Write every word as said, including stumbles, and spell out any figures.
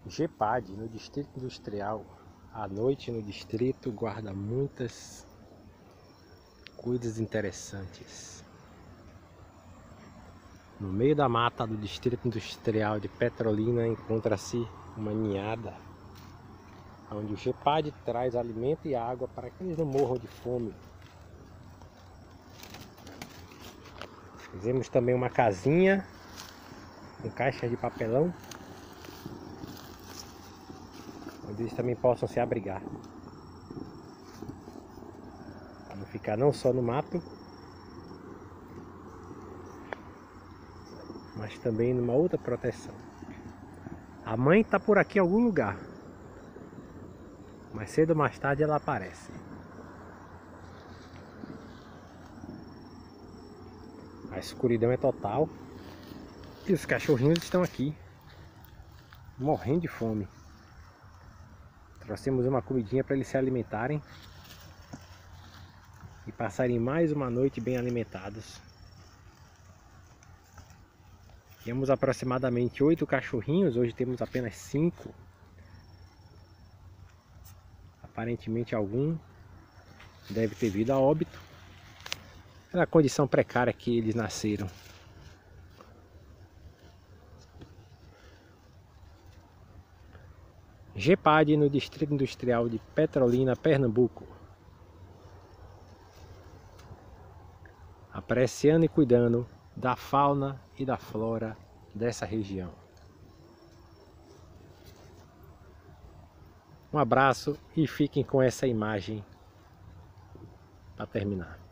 GEPAD, no Distrito Industrial, à noite no distrito, guarda muitas coisas interessantes. No meio da mata do Distrito Industrial de Petrolina encontra-se uma ninhada, onde o GEPAD traz alimento e água para que eles não morram de fome. Fizemos também uma casinha com caixas de papelão, onde eles também possam se abrigar, para não ficar não só no mato, mas também numa outra proteção. A mãe está por aqui em algum lugar, mais cedo ou mais tarde ela aparece. A escuridão é total e os cachorrinhos estão aqui morrendo de fome. Trouxemos uma comidinha para eles se alimentarem e passarem mais uma noite bem alimentados. Tínhamos aproximadamente oito cachorrinhos, hoje temos apenas cinco. Aparentemente algum deve ter vindo a óbito pela condição precária que eles nasceram. GEPAD no Distrito Industrial de Petrolina, Pernambuco. Apreciando e cuidando da fauna e da flora dessa região. Um abraço e fiquem com essa imagem para terminar.